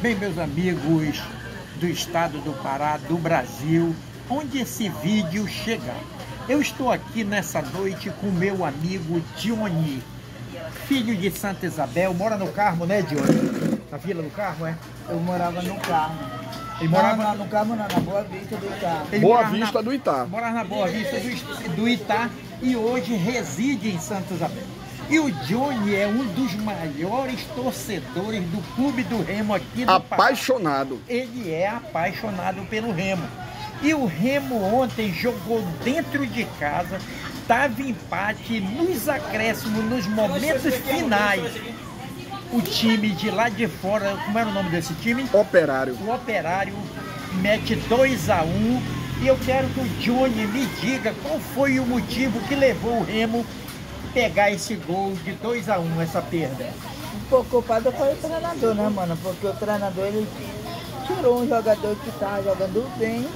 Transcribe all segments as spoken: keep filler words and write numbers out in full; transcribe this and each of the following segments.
Bem, meus amigos do estado do Pará, do Brasil, onde esse vídeo chegar. Eu estou aqui nessa noite com meu amigo Johnny, filho de Santa Isabel, mora no Carmo, né, Johnny? Na Vila do Carmo, é? Eu morava no Carmo. Ele morava não, não, no Carmo não, na Boa Vista do Itá. Ele Boa Vista na, do Itá. Morava na Boa Vista do, do Itá e hoje reside em Santa Isabel. E o Johnny é um dos maiores torcedores do Clube do Remo aqui no Pará. Apaixonado. Ele é apaixonado pelo Remo. E o Remo ontem jogou dentro de casa, estava empate nos acréscimos, nos momentos finais. O time de lá de fora, como era o nome desse time? Operário. O Operário mete dois a um. E eu quero que o Johnny me diga qual foi o motivo que levou o Remo pegar esse gol de dois a um, essa perda. Um pouco culpado foi o treinador, né, mano? Porque o treinador, ele tirou um jogador que tá jogando bem,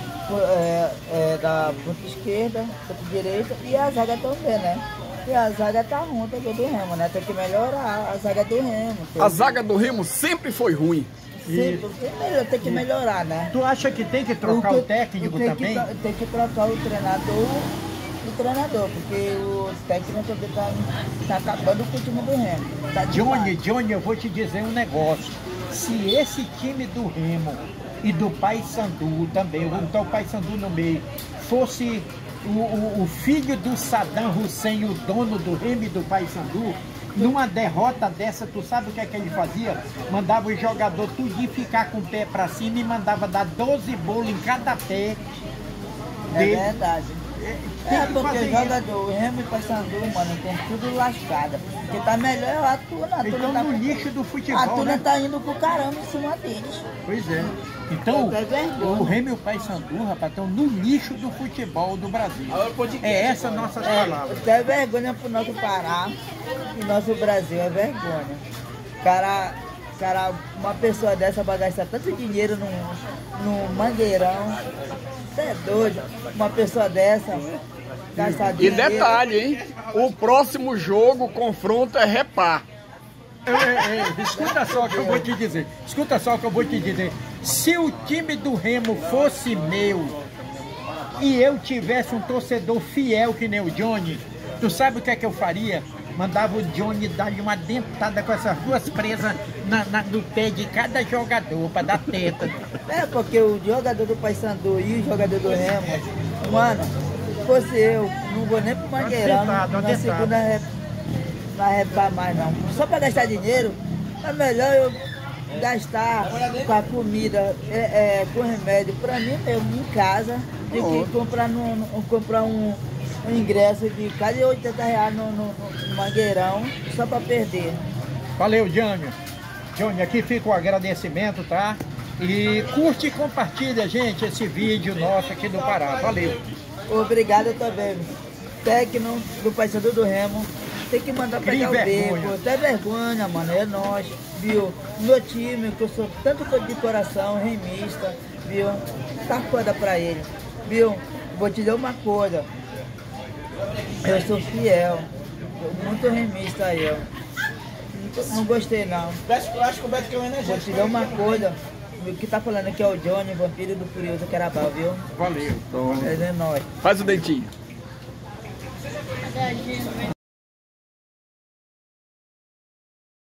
é, é, da ponta esquerda, ponta direita, e a zaga também, né? E a zaga tá ruim também do Remo, né? Tem que melhorar a zaga do Remo. Tem... A zaga do Remo sempre foi ruim. Sim, tem, tem que melhorar, né? Tu acha que tem que trocar o, o técnico tem também? Que, tem que trocar o treinador, o treinador, porque o técnico também tá, tá acabando com o time do Remo. Tá Johnny, Johnny, eu vou te dizer um negócio. Se esse time do Remo e do Paysandu também, eu vou botar o Paysandu no meio, fosse o, o, o filho do Saddam Hussein, o dono do Remo e do Paysandu, numa derrota dessa, tu sabe o que é que ele fazia? Mandava o jogador tudinho ficar com o pé pra cima e mandava dar doze bolos em cada pé dele. É verdade. É porque o jogador, o Remo e Paysandu, mano, tem tudo lascado. Porque tá melhor a Tuna. A Tuna então tá no com... lixo do futebol, A Tuna né? tá indo pro caramba em cima deles. Pois é. Então, é o Remo e o Paysandu, rapaz, estão no lixo do futebol do Brasil. É essa nossas é, palavras. É vergonha pro nosso Pará e nosso Brasil, é vergonha. Cara, cara, uma pessoa dessa vai gastar tanto dinheiro num, num mangueirão. Você é doido? Uma pessoa dessa gastar E dinheiro. detalhe, hein? O próximo jogo, o confronto é repá. É, é, é, escuta só o que eu vou te dizer. Escuta só o que eu vou te dizer. Se o time do Remo fosse meu e eu tivesse um torcedor fiel que nem o Johnny, tu sabe o que é que eu faria? Mandava o Johnny dar-lhe uma dentada com essas duas presas na, na, no pé de cada jogador para dar teta. É, porque o jogador do Paysandu e o jogador do Remo, mano, se fosse eu, não vou nem pro Mangueirão, na, na segunda rep, na repar mais não. Só para gastar dinheiro, é melhor eu gastar com a comida, é, é, com remédio, para mim mesmo, em casa, do que comprar, no, no, comprar um, um ingresso de quase oitenta reais no, no, no Mangueirão, só para perder. Valeu, Johnny. Johnny, aqui fica o agradecimento, tá? E curte e compartilha, gente, esse vídeo nosso aqui do Pará. Valeu. Obrigado também. Técnico do Paysandu do Remo, tem que mandar pegar o beco. Até vergonha, mano, é nós, viu? Meu time, que eu sou tanto de coração, remista, viu? Tá foda pra ele, viu? Vou te dizer uma coisa. Eu sou fiel, muito remista aí, eu. Não gostei não. Vou te dizer uma coisa. O que tá falando aqui é o Johnny, vampiro do Furioso Carabal, viu? Valeu. É nóis. Faz o dentinho.